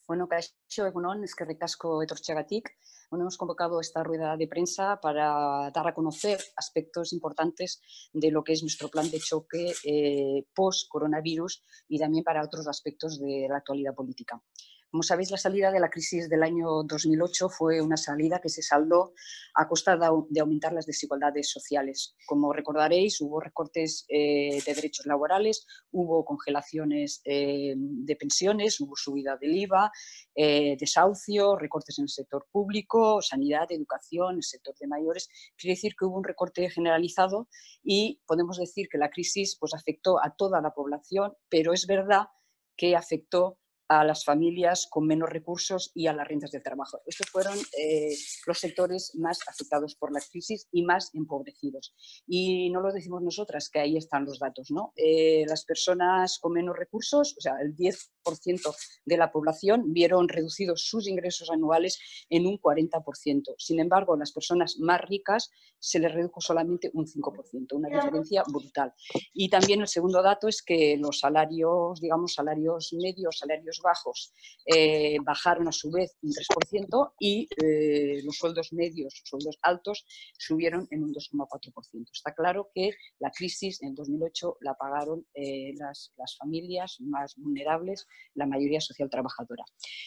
Bueno, Kaixo, egunon, eskerrik asko etortzeagatik. Bueno, hemos convocado esta rueda de prensa para dar a conocer aspectos importantes de lo que es nuestro plan de choque post-coronavirus y también para otros aspectos de la actualidad política. Como sabéis, la salida de la crisis del año 2008 fue una salida que se saldó a costa de aumentar las desigualdades sociales. Como recordaréis, hubo recortes de derechos laborales, hubo congelaciones de pensiones, hubo subida del IVA, desahucio, recortes en el sector público, sanidad, educación, el sector de mayores. Quiere decir que hubo un recorte generalizado y podemos decir que la crisis pues, afectó a toda la población, pero es verdad que afectó a las familias con menos recursos y a las rentas del trabajo. Estos fueron los sectores más afectados por la crisis y más empobrecidos. Y no lo decimos nosotras, que ahí están los datos, ¿no? Las personas con menos recursos, o sea, el 10% de la población, vieron reducidos sus ingresos anuales en un 40%. Sin embargo, las personas más ricas se les redujo solamente un 5%, una diferencia brutal. Y también el segundo dato es que los salarios, digamos, salarios medios, salarios bajos, bajaron a su vez un 3% y los sueldos medios, sueldos altos, subieron en un 2,4%. Está claro que la crisis en 2008 la pagaron las familias más vulnerables, la mayoría social trabajadora.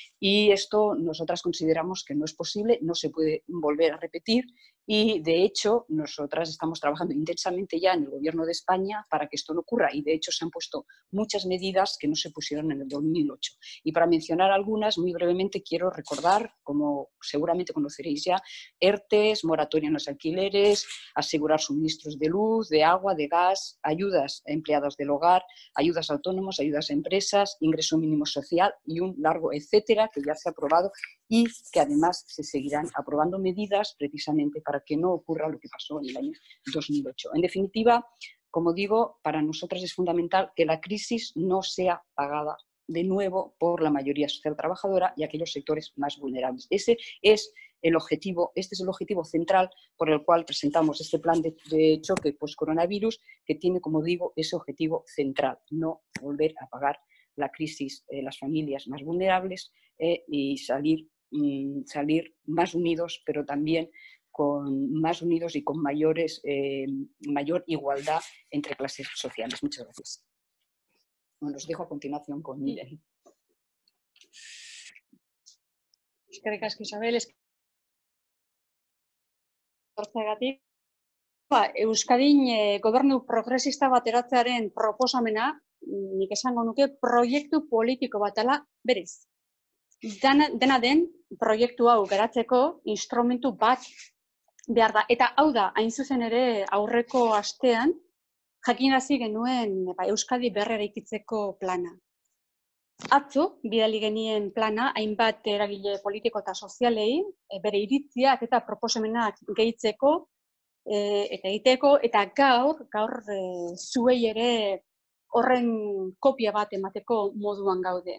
Y esto nosotras consideramos que no es posible, no se puede volver a repetir y, de hecho, nosotras estamos trabajando intensamente ya en el Gobierno de España para que esto no ocurra y, de hecho, se han puesto muchas medidas que no se pusieron en el 2008. Y para mencionar algunas, muy brevemente quiero recordar, como seguramente conoceréis ya, ERTEs, moratoria en los alquileres, asegurar suministros de luz, de agua, de gas, ayudas a empleados del hogar, ayudas a autónomos, ayudas a empresas, ingreso mínimo social y un largo etcétera que ya se ha aprobado y que además se seguirán aprobando medidas precisamente para que no ocurra lo que pasó en el año 2008. En definitiva, como digo, para nosotros es fundamental que la crisis no sea pagada de nuevo por la mayoría social trabajadora y aquellos sectores más vulnerables. Ese es el objetivo, este es el objetivo central por el cual presentamos este plan de choque post-coronavirus, que tiene, como digo, ese objetivo central, no volver a pagar la crisis las familias más vulnerables y salir más unidos, pero también más unidos y con mayor igualdad entre clases sociales. Muchas gracias. Bueno, os dejo a continuación con Miren. Eskerrik asko, Isabel. Euskadin gobernu progresista bat eratzearen proposamena, nik esango nuke, proiektu politiko bat dela berez. Dena den, proiektu hau garatzeko instrumentu bat behar da. Eta hau da, hain zuzen ere aurreko astean, jakinarazi genuen Euskadi berreraikitzeko plana. Atzo, bidali genien plana, hainbat eragile politiko eta sozialei, bere iritziak eta proposamenak gehitzeko, eta egiteko, eta gaur zuei ere horren kopia bat emateko moduan gaude.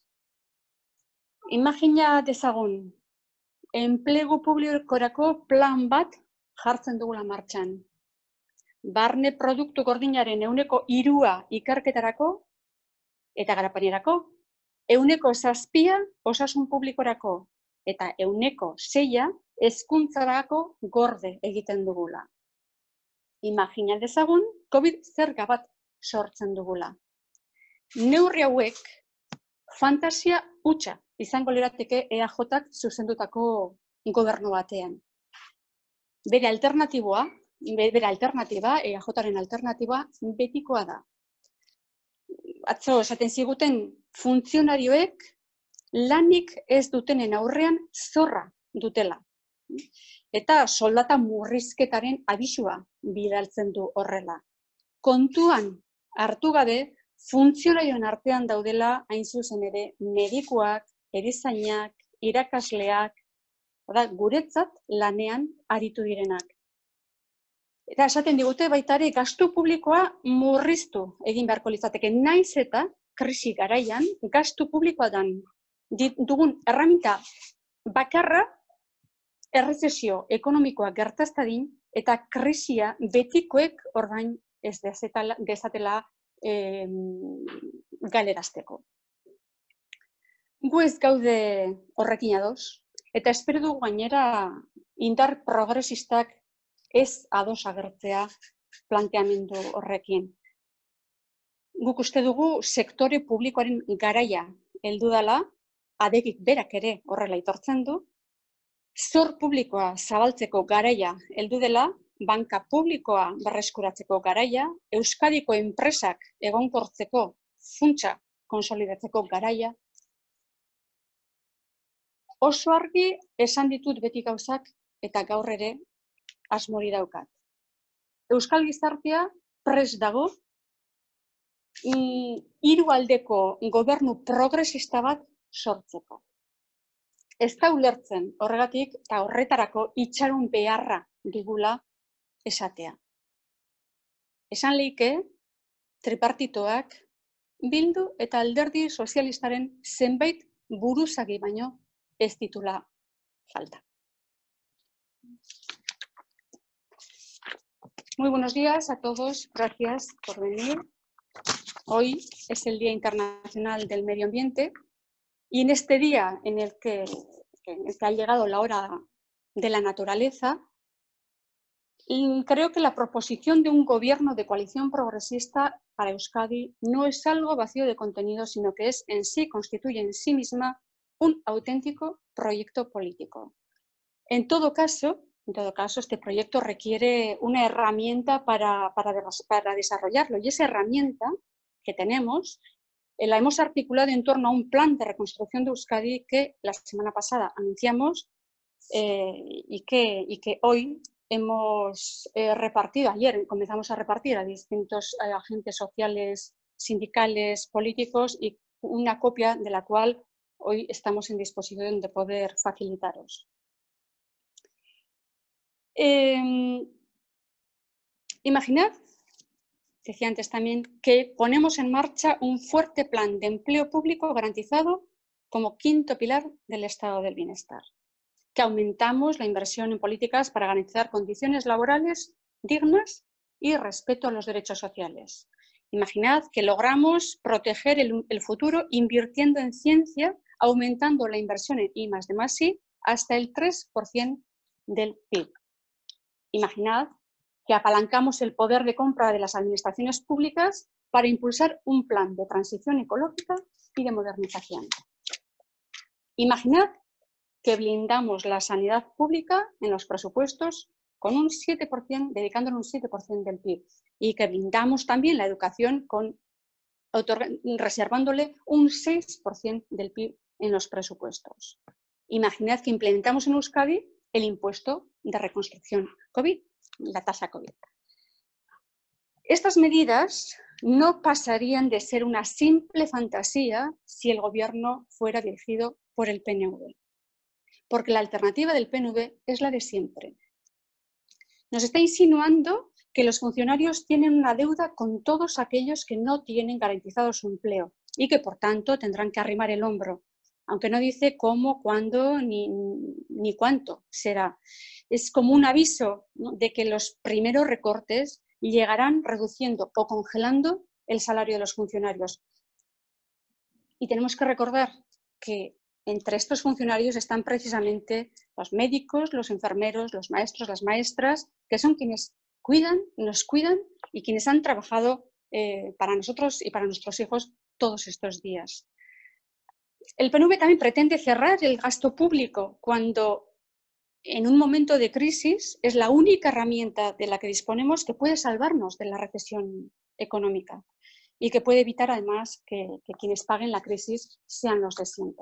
Imagina dezagun, enplegu publikorako plan bat jartzen dugula martxan. Barne produktu gordinaren 3% ikerketarako eta garapenerako, 7% osasun publikorako eta 6% hezkuntzarako gorde egiten dugula. Imagina dezagun, COVID zerga bat sortzen dugula. Neurri hauek fantasia hutsa izango lirateke EAJak zuzendutako gobernu batean. Bere alternatiba, EAJaren alternatiba, betikoa da. Atzo esaten ziguten funtzionarioek lanik ez dutenen aurrean zorra dutela. Eta soldata murrizketaren abisua bidaltzen du horrela. Kontuan hartu gabe, funtzionarioen artean daudela hain zuzen ere medikuak, erizainak, irakasleak, guretzat lanean aritu direnak. Eta esaten digute baita ere gastu publikoa murriztu egin beharko litzateke, naiz eta krisi garaian gastu publikoa dugun erreminta bakarra errezesio ekonomikoa gertaztadin eta krisia betikoek ordain ez dezatela galerazteko. Gu ez gaude horrekin ados, eta espero dugu gainera indar progresistak ez ados agertzea planteamendu horrekin. Guk uste dugu sektore publikoaren garaia heldu dela, adegik berak ere horrela aitortzen du, zor publikoa zabaltzeko garaia heldu dela, banka publikoa berreskuratzeko garaia, Euskadiko enpresak egonkortzeko funtsa konsolidatzeko garaia. Oso argi esan ditut beti gauzak eta gaur ere asmori daukat. Euskal gizartea prest dago hiru aldeko gobernu progresista bat sortzeko. Ez da ulertzen horregatik eta horretarako itxaron beharra digula esatea. Esan leike, tripartitoak Bildu eta Alderdi Sozialistaren zenbait buruzagi baino ez ditula falta. Muy buenos días a todos, gracias por venir. Hoy es el Día Internacional del Medio Ambiente y en este día en el que ha llegado la hora de la naturaleza, creo que la proposición de un gobierno de coalición progresista para Euskadi no es algo vacío de contenido, sino que constituye en sí misma un auténtico proyecto político. En todo caso, este proyecto requiere una herramienta para desarrollarlo, y esa herramienta que tenemos la hemos articulado en torno a un plan de reconstrucción de Euskadi que la semana pasada anunciamos y que hoy hemos repartido. Ayer comenzamos a repartir a distintos agentes sociales, sindicales, políticos, y una copia de la cual hoy estamos en disposición de poder facilitaros. Imaginad, decía antes también, que ponemos en marcha un fuerte plan de empleo público garantizado como quinto pilar del estado del bienestar, que aumentamos la inversión en políticas para garantizar condiciones laborales dignas y respeto a los derechos sociales. Imaginad que logramos proteger el futuro invirtiendo en ciencia, aumentando la inversión en I+D+I hasta el 3% del PIB. Imaginad que apalancamos el poder de compra de las administraciones públicas para impulsar un plan de transición ecológica y de modernización. Imaginad que blindamos la sanidad pública en los presupuestos con un 7%, dedicándole un 7% del PIB, y que blindamos también la educación reservándole un 6% del PIB en los presupuestos. Imaginad que implementamos en Euskadi el impuesto de reconstrucción COVID, la tasa COVID. Estas medidas no pasarían de ser una simple fantasía si el gobierno fuera dirigido por el PNV, porque la alternativa del PNV es la de siempre. Nos está insinuando que los funcionarios tienen una deuda con todos aquellos que no tienen garantizado su empleo y que, por tanto, tendrán que arrimar el hombro, aunque no dice cómo, cuándo ni cuánto será. Es como un aviso, ¿no?, de que los primeros recortes llegarán reduciendo o congelando el salario de los funcionarios. Y tenemos que recordar que entre estos funcionarios están precisamente los médicos, los enfermeros, los maestros, las maestras, que son quienes nos cuidan y quienes han trabajado para nosotros y para nuestros hijos todos estos días. El PNV también pretende cerrar el gasto público cuando en un momento de crisis es la única herramienta de la que disponemos que puede salvarnos de la recesión económica y que puede evitar además que quienes paguen la crisis sean los de siempre.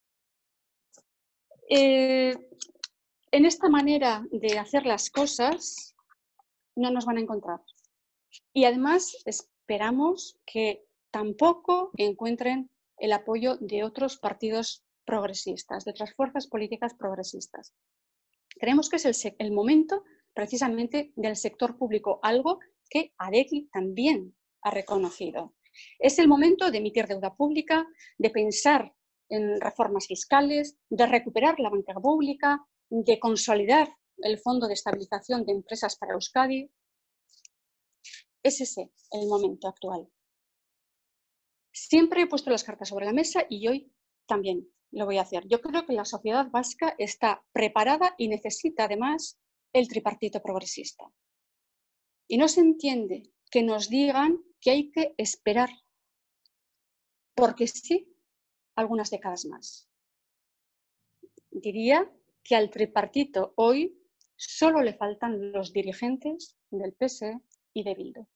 En esta manera de hacer las cosas no nos van a encontrar. Y además esperamos que tampoco encuentren el apoyo de otros partidos progresistas, de otras fuerzas políticas progresistas. Creemos que es el momento precisamente del sector público, algo que Adegi también ha reconocido. Es el momento de emitir deuda pública, de pensar en reformas fiscales, de recuperar la banca pública, de consolidar el Fondo de Estabilización de Empresas para Euskadi. Es ese el momento actual. Siempre he puesto las cartas sobre la mesa y hoy también lo voy a hacer. Yo creo que la sociedad vasca está preparada y necesita además el tripartito progresista. Y no se entiende que nos digan que hay que esperar, porque sí, algunas décadas más. Diría que al tripartito hoy solo le faltan los dirigentes del PSE y de Bildu.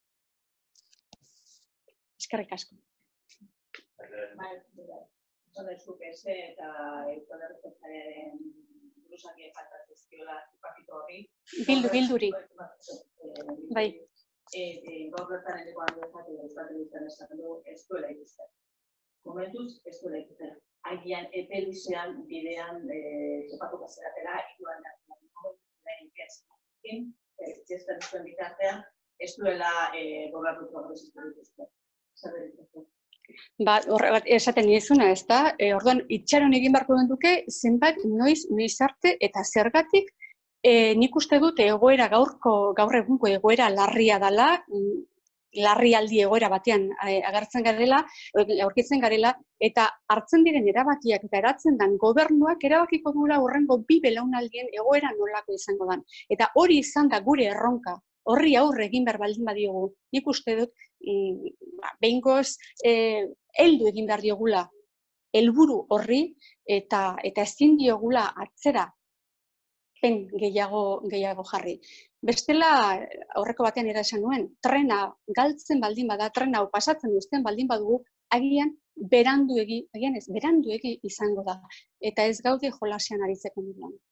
Eskerrik asko. Zuk ese eta euskal buruzakia falta zizkiola partito horri. Bilduri. Bai. Gaur bertan ere koan duzak euskal telebizioan esaten du ez duela ikusten. Momentuz ez duela ikusten. Agian epe luzean bidean topatuko zeratela ikuan zuen bitartean ez duela gobernu progresista dituzten. Zer dituzu? Horregat esaten nizuna, ez da? Orduan, itxaron egin beharko duke zenbat noiz arte eta zergatik nik uste dut egoera gaur egunko egoera larria dela, larrialdi egoera batean aurkitzen garela, eta hartzen diren erabakiak eta eratzen den gobernuak erabakiko duela horrengo 2 belaunaldien egoera nolako izango den. Eta hori izan da gure erronka, horri aurre egin behar baldin badiogu, nik uste dut, behingoz, heldu egin behar diogula helburu horri eta ezin diogula atzera gehiago jarri. Bestela, aurreko batean esan nuen, trena galtzen baldin bada, trena hau pasatzen uzten baldin badugu, agian beranduegi izango da. Eta ez gaude jolasean aritzeko moduan.